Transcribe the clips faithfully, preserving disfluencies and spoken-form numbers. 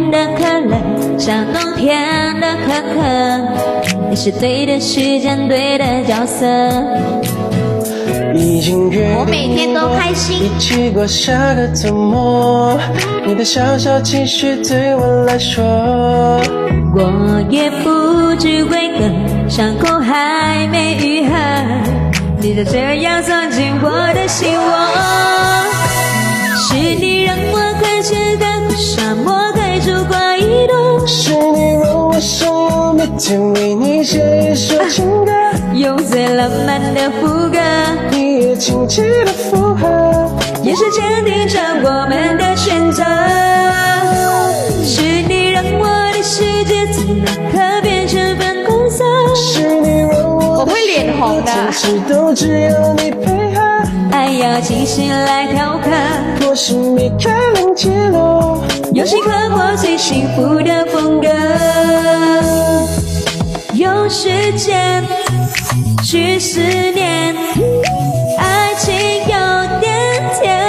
的可乐，像冬天的可可，你是对的时间，对的角色。 已经约我每天都开心， 一起过下个周末。你的小小情绪对我来说， 我也不知为何，伤口还没愈合，你就这样钻进我的心窝。是你让我看见的沙漠盖住过一朵， 是你让我想要每天为你写一首情歌， 用最浪漫的副歌， 你也轻轻的附和， 也是坚定着我们的选择。是你让我的世界从那刻变成粉红色， 是你让我的脸红的从此都只有你配合， 爱要精心来调和， 我是米开朗基罗， 用心刻画最幸福的风格。用时间去思念，爱情有点甜，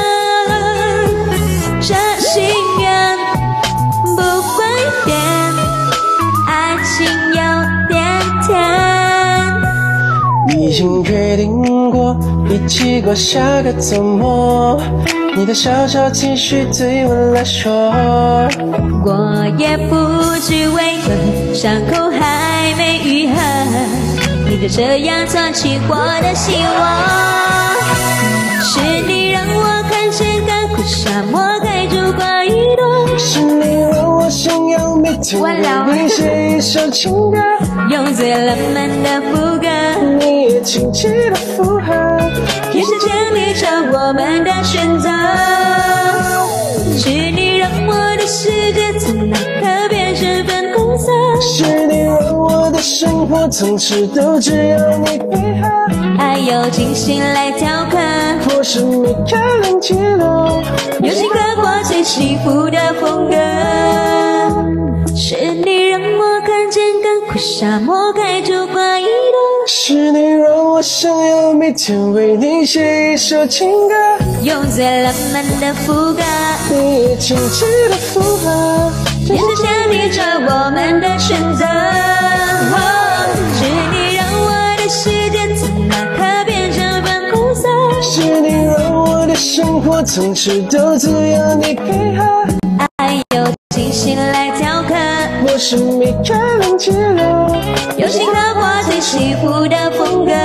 这心愿不会变，爱情有点甜。 已经约定过一起过下个周末，你的小小情绪对我来说， 我也不知为何，伤口还没愈合，你就这样钻进我的心窝。是你让我看见干枯沙漠盖住过一朵， 是你让我想要每天为你写一首情歌， 用最浪漫的副歌， 你也轻轻的附和， 也是坚定着我们的选择。是你让我的世界从那刻变成粉红色， 是你让我的生活从此都只有你配合， 爱由精心来调和， 我是米开朗基罗， 用心刻画最幸福的风格。是你让我看见干枯沙漠盖住过一朵， 是你让我想要每天为你写一首情歌， 用最浪漫的副歌， 你也轻轻的附和， 也是坚定着我们的选择。是你让我的世界从那刻变成粉红色， 是你让我的生活从此都只有你配合， 爱由精心来调和， 我是米开朗基罗， 用心刻画最幸福的风格，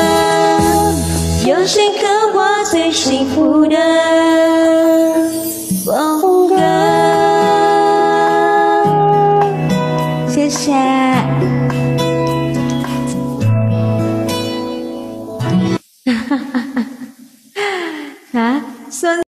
用心刻画最幸福的风格。谢谢。啊，孙。